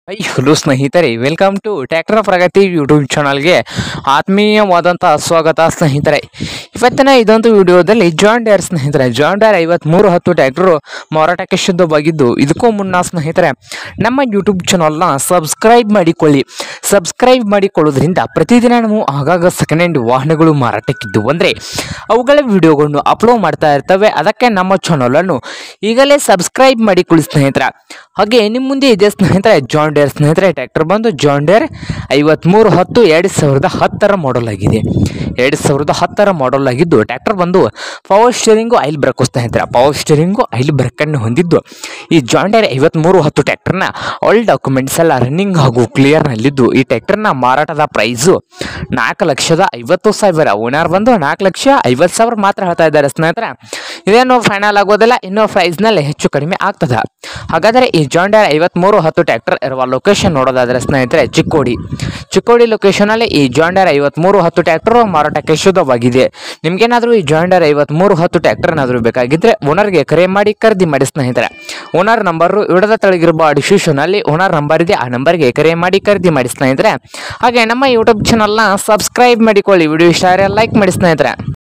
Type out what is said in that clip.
Hello ಸ್ನೇಹಿತರೆ, welcome to tractor Pragati YouTube ಚಾನಲ್ಗೆ ಆತ್ಮೀಯವಾದಂಥ ಸ್ವಾಗತ ಸ್ನೇಹಿತರೆ. ಇವತ್ತಿನ ಇದೊಂದು ವಿಡಿಯೋದಲ್ಲಿ ಜಾನ್ ಡೇರ್ ಸ್ನೇಹಿತರೆ, ಜಾನ್ ಡೇರ್ 5310 ಟ್ರ್ಯಾಕ್ಟರು ಮಾರಾಟಕ್ಕೆ ಶುದ್ಧವಾಗಿದ್ದು, ಇದಕ್ಕೂ ಮುನ್ನ ಸ್ನೇಹಿತರೆ ನಮ್ಮ ಯೂಟ್ಯೂಬ್ ಚಾನಲ್ನ ಸಬ್ಸ್ಕ್ರೈಬ್ ಮಾಡಿಕೊಳ್ಳಿ. ಸಬ್ಸ್ಕ್ರೈಬ್ ಮಾಡಿಕೊಳ್ಳೋದ್ರಿಂದ ಪ್ರತಿದಿನ ನಾವು ಆಗಾಗ ಸೆಕೆಂಡ್ ಹ್ಯಾಂಡ್ ವಾಹನಗಳು ಮಾರಾಟಕ್ಕಿದ್ದು ಅಂದರೆ ಅವುಗಳ ವಿಡಿಯೋಗಳನ್ನು ಅಪ್ಲೋಡ್ ಮಾಡ್ತಾ ಇರ್ತವೆ. ಅದಕ್ಕೆ ನಮ್ಮ ಚಾನಲನ್ನು ಈಗಲೇ ಸಬ್ಸ್ಕ್ರೈಬ್ ಮಾಡಿಕೊಳ್ಳಿ ಸ್ನೇಹಿತರೆ. ಹಾಗೆ ನಿಮ್ಮ ಮುಂದೆ ಇದೆ ಸ್ನೇಹಿತರೆ ಜಾನ್ ಡೇರ್ ಸ್ನೇಹಿತರೆ, ಟ್ರ್ಯಾಕ್ಟರ್ ಬಂದು ಜಾನ್ ಡೇರ್ 5310 2010 ಮಾಡೆಲ್ ಆಗಿದೆ. 2010 ಮಾಡೆಲ್ ಆಗಿದ್ದು ಟ್ರ್ಯಾಕ್ಟರ್ ಬಂದು ಪವರ್ ಸ್ಟೀರಿಂಗು ಆಯಿಲ್ ಬ್ರೇಕ್ ಸ್ನೇಹಿತರೆ, ಪವರ್ ಸ್ಟೀರಿಂಗು ಆಯಿಲ್ ಬ್ರೇಕನ್ನು ಹೊಂದಿದ್ದು ಈ ಜಾನ್ ಡೇರ್ 5310 ಟ್ರ್ಯಾಕ್ಟರ್ನ ಆಲ್ ಡಾಕ್ಯುಮೆಂಟ್ಸ್ ಎಲ್ಲ ರನ್ನಿಂಗ್ ಹಾಗೂ ಕ್ಲಿಯರ್ನಲ್ಲಿದ್ದು ಈ ಟ್ರ್ಯಾಕ್ಟರ್ನ ಮಾರಾಟದ ಪ್ರೈಸು 4,50,000. ಓನರ್ ಬಂದು 4,50,000 ಮಾತ್ರ ಹೇಳ್ತಾ ಇದ್ದಾರೆ ಸ್ನೇಹಿತರೆ. ಇದೇನು ಫೈನಲ್ ಆಗೋದಿಲ್ಲ, ಇನ್ನೂ ಪ್ರೈಸ್ನಲ್ಲಿ ಹೆಚ್ಚು ಕಡಿಮೆ ಆಗ್ತದೆ. ಹಾಗಾದರೆ ಈ ಜಾನ್ ಡೇರ್ 5310 ಟ್ರ್ಯಾಕ್ಟರ್ ಇರುವ ಲೊಕೇಶನ್ ನೋಡೋದಾದರೆ ಸ್ನೇಹಿತರೆ ಚಿಕ್ಕೋಡಿ ಲೊಕೇಶನಲ್ಲಿ ಈ ಜಾನ್ ಡೇರ್ 5310 ಟ್ರ್ಯಾಕ್ಟರ್ ಮಾರಾಟಕ್ಕೆ ಶುದ್ಧವಾಗಿದೆ. ನಿಮ್ಗೇನಾದರೂ ಈ ಜಾನ್ ಡೇರ್ 5310 ಟ್ರ್ಯಾಕ್ಟರ್ ಏನಾದರೂ ಬೇಕಾಗಿದ್ದರೆ ಓನರ್ಗೆ ಕರೆ ಮಾಡಿ ಖರೀದಿ ಮಾಡಿ ಸ್ನೇಹಿತರೆ. ಓನರ್ ನಂಬರು ವಿಡದ ತಳಗಿರುವ ಡಿಸ್ಕ್ರಿಪ್ಷನಲ್ಲಿ ಓನರ್ ನಂಬರ್ ಇದೆ, ಆ ನಂಬರ್ಗೆ ಕರೆ ಮಾಡಿ ಖರೀದಿ ಮಾಡಿ ಸ್ನೇಹಿತರೆ. ಹಾಗೆ ನಮ್ಮ ಯೂಟ್ಯೂಬ್ ಚಾನಲ್ನ ಸಬ್ಸ್ಕ್ರೈಬ್ ಮಾಡಿಕೊಳ್ಳಿ. ವಿಡಿಯೋ ಇಷ್ಟ ಆದರೆ ಲೈಕ್ ಮಾಡಿ ಸ್ನೇಹಿತರೆ.